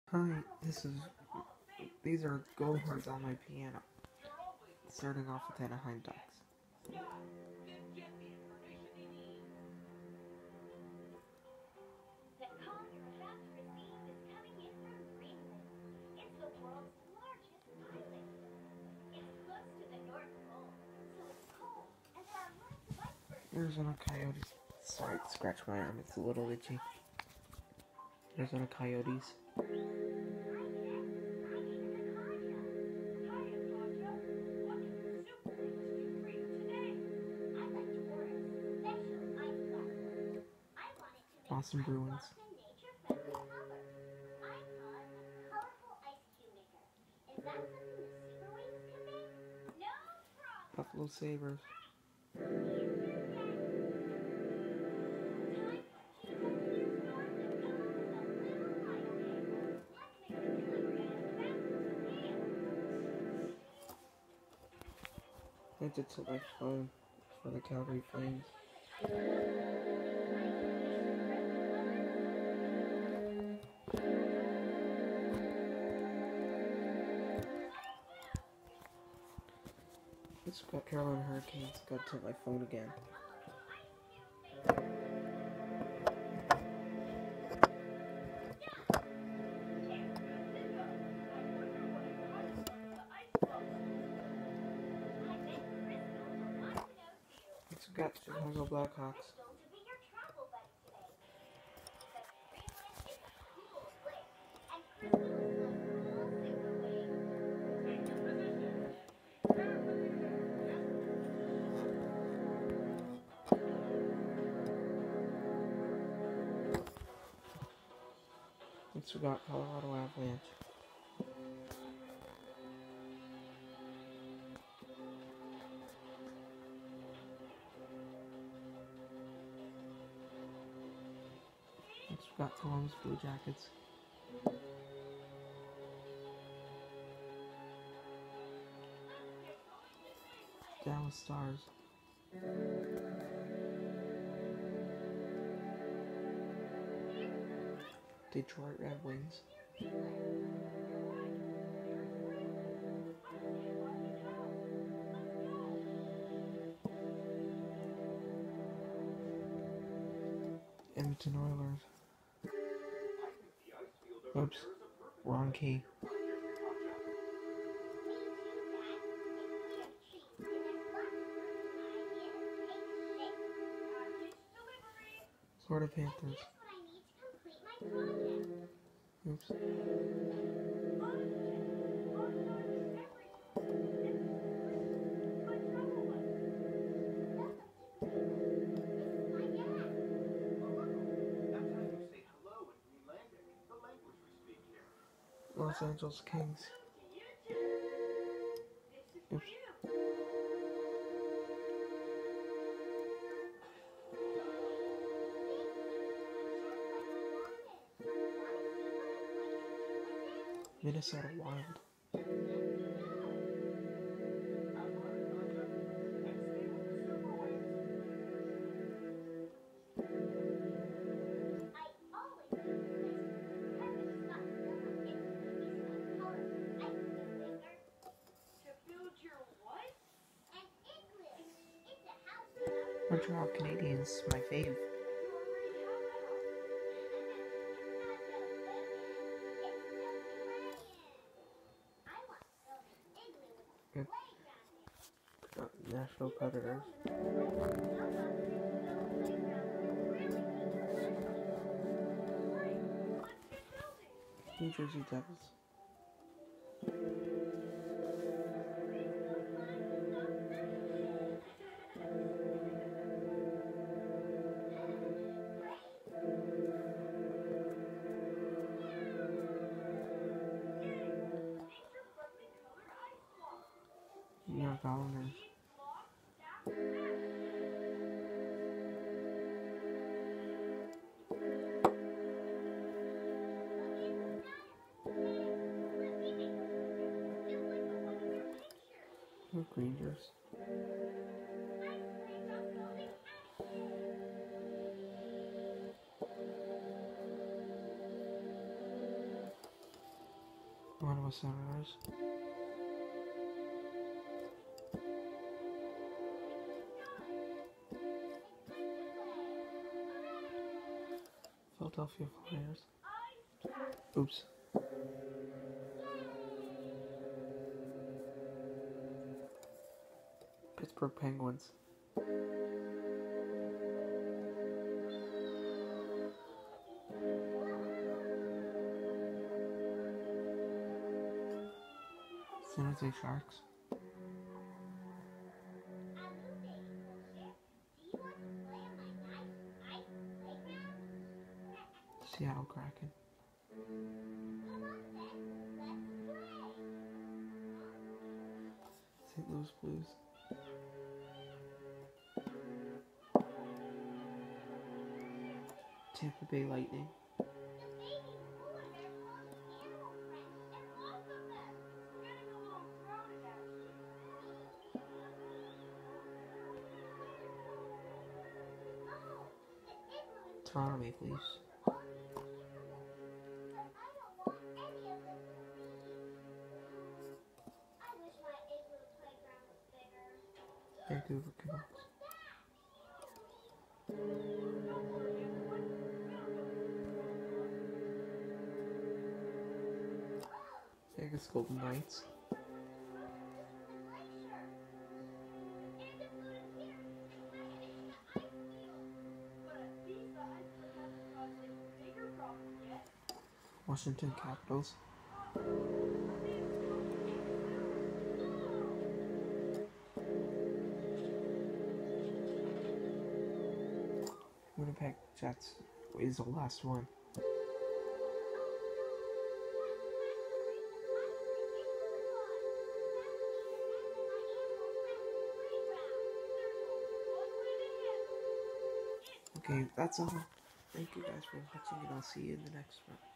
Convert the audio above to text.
Hi, these are gold horns on my piano, starting off with Anaheim Ducks. Arizona Coyotes. Sorry, scratch my arm, it's a little itchy. Arizona Coyotes. Boston Bruins. Buffalo Sabres. That's it to my phone for the Calgary Flames. It's got Carolina Hurricanes. Got to my phone again. It's got Chicago Blackhawks. It's got Colorado Avalanche. It's got Columbus Blue Jackets. Dallas Stars. Detroit Red Wings. Edmonton Oilers. Oops, wrong key. Florida Panthers. Oops. Los Angeles Kings. Oops. Minnesota Wild. Montreal Canadiens, my fave. Good. Nashville Predators. New Jersey Devils. New York Islanders. New York Rangers. Ottawa Senators. Philadelphia Flyers. Oops. Pittsburgh Penguins. San Jose Sharks. Seattle Kraken. St. Louis Blues. Tampa Bay Lightning. Toronto Maple Leafs. Vancouver Canucks. Vegas Golden Knights. Washington Capitals. Winnipeg Jets is the last one. Okay, that's all. Thank you guys for watching, and I'll see you in the next one.